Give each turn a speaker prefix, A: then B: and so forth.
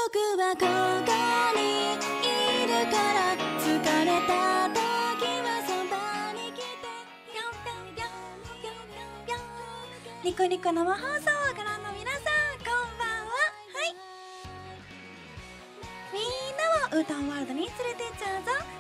A: 僕はここにいるから疲れた時はそばに来てぴょんぴょんぴょんぴょんぴょんぴょん。ニコニコ生放送をご覧の皆さん、こんばんは。はい、みんなをウータンワールドに連れてっちゃうぞ。